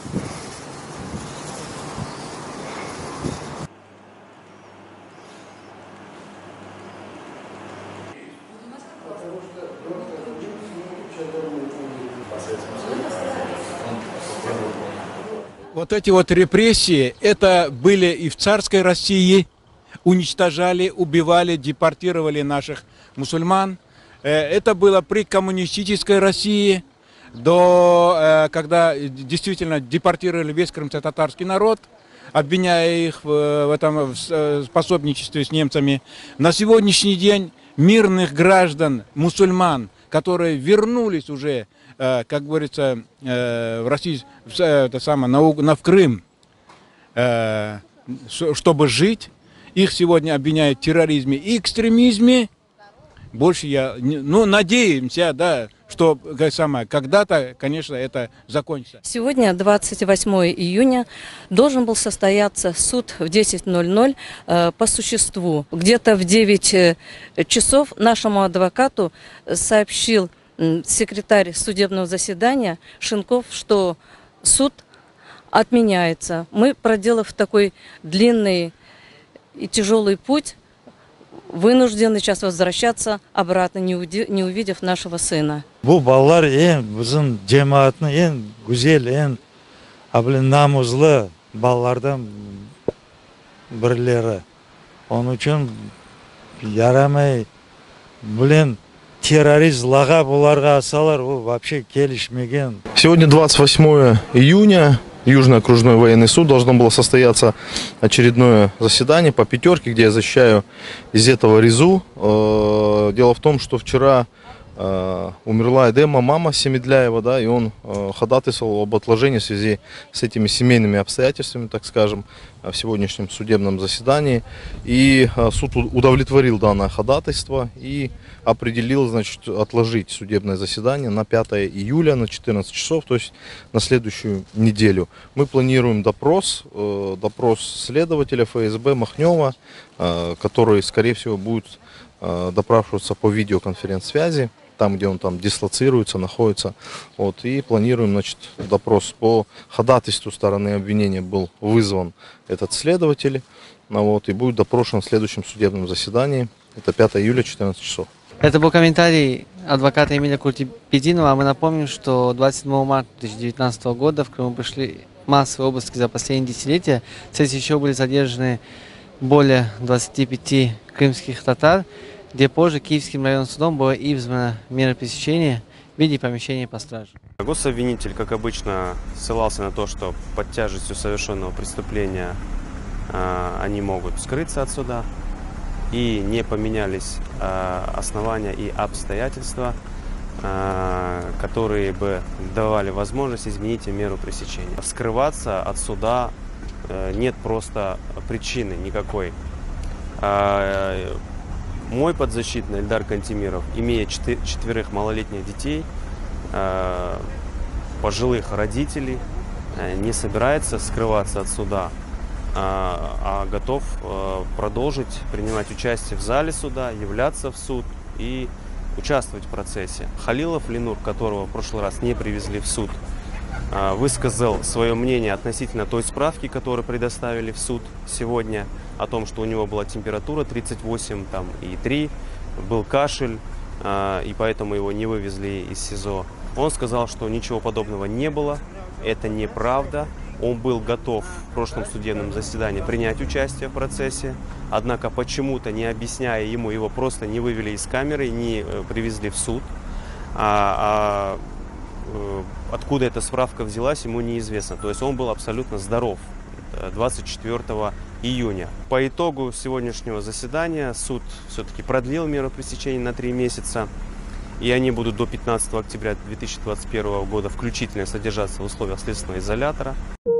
Вот эти вот репрессии, это были и в царской России, уничтожали, убивали, депортировали наших мусульман. Это было при коммунистической России, когда действительно депортировали весь крымско-татарский народ, обвиняя их в этом пособничестве с немцами. На сегодняшний день мирных граждан, мусульман, которые вернулись уже, как говорится, в Россию, в Крым, чтобы жить, их сегодня обвиняют в терроризме и экстремизме. Больше надеемся, да, что когда-то, конечно, это закончится. Сегодня, 28 июня, должен был состояться суд в 10:00 по существу. Где-то в 9 часов нашему адвокату сообщил секретарь судебного заседания Шинков, что суд отменяется. Мы, проделав такой длинный и тяжелый путь, вынуждены сейчас возвращаться обратно, не увидев нашего сына. Бұл балалар біздің жемааттың güzel, намузлы балалардан бірлері. Onun үшін ярамай, террорист лаға бұларға асалар, ол вообще келішмеген. Сегодня 28 июня. Южный окружной военный суд, должно было состояться очередное заседание по пятерке, где я защищаю из этого Резу. Дело в том, что вчера умерла Эдема, мама Семедляева, да, и он ходатайствовал об отложении в связи с этими семейными обстоятельствами, так скажем, в сегодняшнем судебном заседании. И суд удовлетворил данное ходатайство и определил, значит, отложить судебное заседание на 5 июля на 14 часов, то есть на следующую неделю. Мы планируем допрос следователя ФСБ Махнева, который, скорее всего, будет допрашиваться по видеоконференц-связи, там, где он там дислоцируется, находится. Вот, и планируем, значит, допрос по ходатайству стороны обвинения был вызван этот следователь, вот, и будет допрошен в следующем судебном заседании. Это 5 июля, 14 часов. Это был комментарий адвоката Эмиля Куртипединова. А мы напомним, что 27 марта 2019 года в Крыму пришли массовые обыски за последние десятилетия. Кстати, еще были задержаны более 25 крымских татар, где позже Киевским районным судом было избрано мера пресечения в виде помещения по страже. Гособвинитель, как обычно, ссылался на то, что под тяжестью совершенного преступления они могут скрыться от суда, и не поменялись основания и обстоятельства, которые бы давали возможность изменить меру пресечения. Скрываться от суда нет просто причины никакой. Мой подзащитный Эльдар Кантемиров, имея 4 малолетних детей, пожилых родителей, не собирается скрываться от суда, а готов продолжить принимать участие в зале суда, являться в суд и участвовать в процессе. Халилов Ленур, которого в прошлый раз не привезли в суд, высказал свое мнение относительно той справки, которую предоставили в суд сегодня, о том, что у него была температура 38,3, был кашель, и поэтому его не вывезли из СИЗО. Он сказал, что ничего подобного не было, это неправда. Он был готов в прошлом судебном заседании принять участие в процессе, однако почему-то, не объясняя ему, его просто не вывели из камеры, не привезли в суд. Откуда эта справка взялась, ему неизвестно. То есть он был абсолютно здоров 24 июня. По итогу сегодняшнего заседания суд все-таки продлил меру пресечения на 3 месяца. И они будут до 15 октября 2021 года включительно содержаться в условиях следственного изолятора.